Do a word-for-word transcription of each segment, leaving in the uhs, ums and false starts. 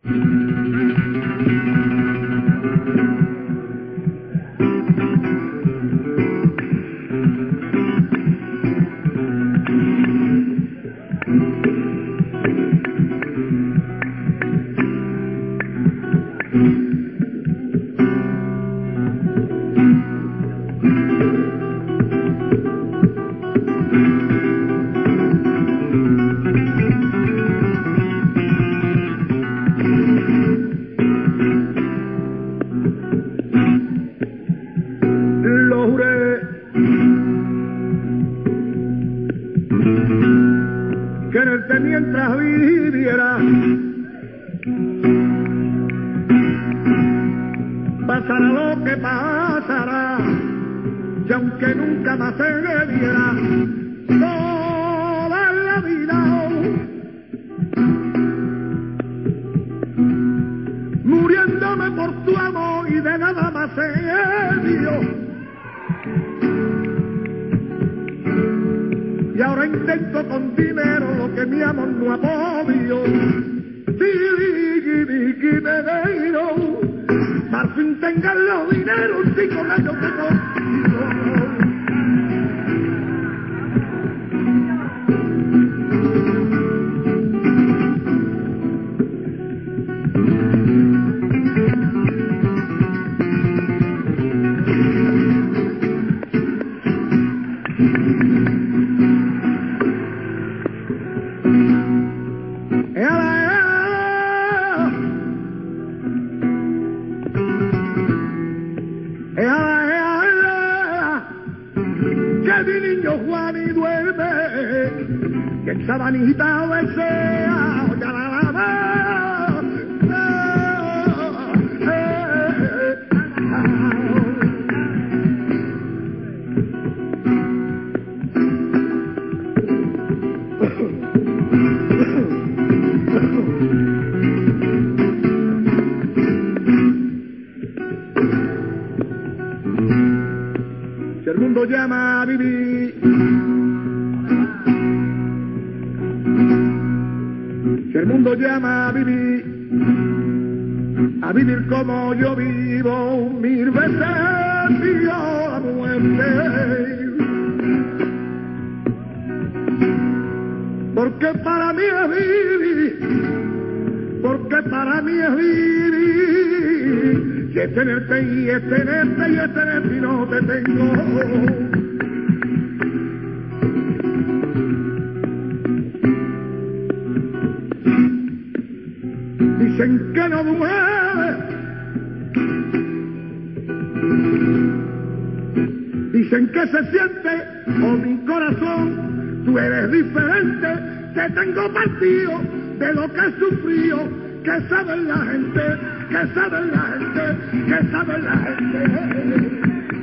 Mientras viviera, pasará lo que pasará, y aunque nunca más se viera, toda la vida, muriéndome por tu amor y de nada más se dio. Y ahora intento con dinero lo que mi amor no ha podido. Al fin tengan los dineros y con ellos tengo. Sabanita desea, ya la lava, eh, eh, si el mundo llama a vivir, si el mundo llama a vivir, a vivir como yo vivo, mil veces pido la muerte. Porque para mí es vivir, porque para mí es vivir, y es tenerte y es tenerte y es tenerte y no te tengo. Dicen que no duele, dicen que se siente, oh mi corazón, tú eres diferente, te tengo partido de lo que he sufrido, que sabe la gente, que sabe la gente, que sabe la gente.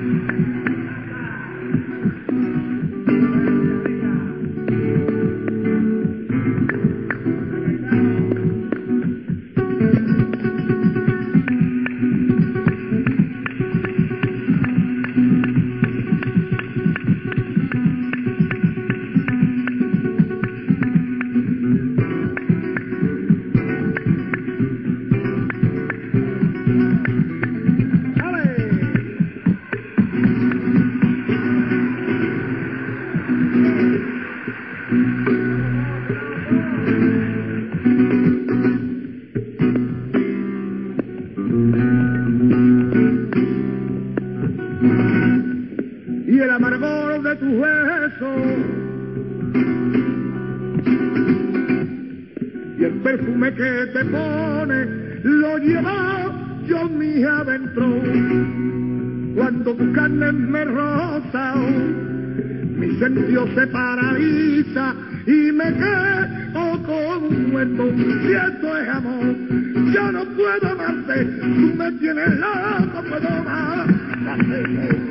Y el amargor de tu beso y el perfume que te pone lo llevo yo en mi adentro. Cuando tu carne me roza, mi sentido se paraliza y me quedo como un muerto. Si esto es amor, yo no puedo amarte, tú me tienes loco, puedo amarte.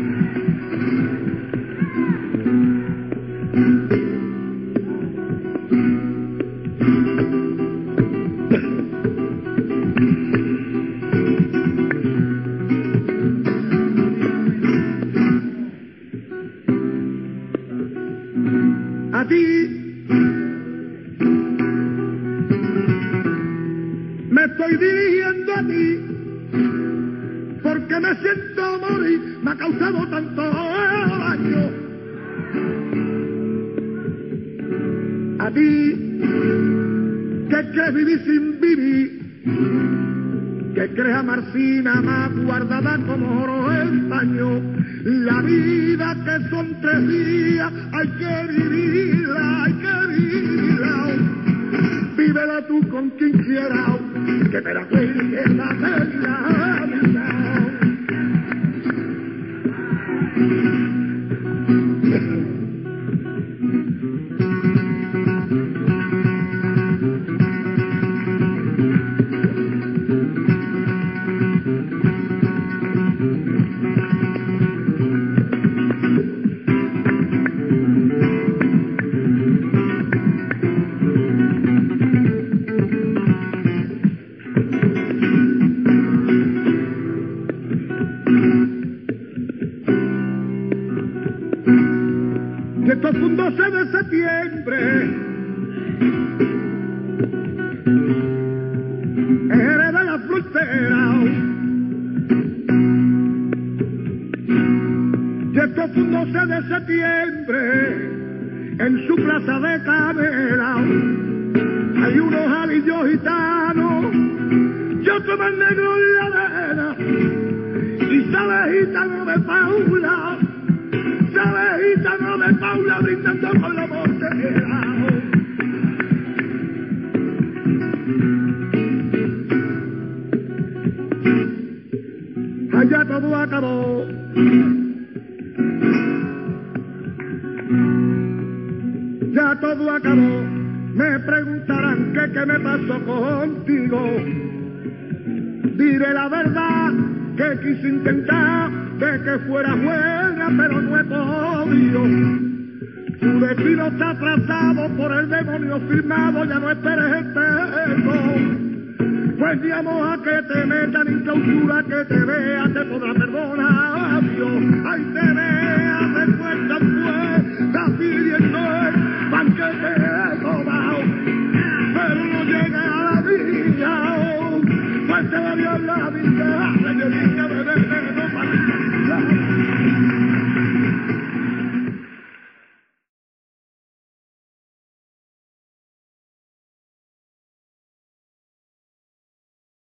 A ti me estoy dirigiendo a ti, porque me siento morir, me ha causado tanto daño. A ti, que crees vivir sin vivir, que crees amar sin amar, guardada como oro el paño. La vida que son tres días, hay que vivirla, hay que vivirla. Vívela tú con quien quiera, que te la cuelgue la vida. Y esto fue un doce de septiembre, eres de la frontera. Y esto fue un doce de septiembre, en su plaza de Canela. Hay unos alillos gitanos, yo tomo el negro en la arena, y sale gitano de Paula. Sale gitano de Paula brindando con la mortera. Allá todo acabó. Ya todo acabó. Me preguntarán que qué me pasó contigo. Diré la verdad, que quise intentar de que fuera buena, pero no he podido. Tu destino está atrasado por el demonio firmado, ya no esperes el perdón. Pues llamo a que te metan en clausura, que te vea, te podrá perdonar Dios.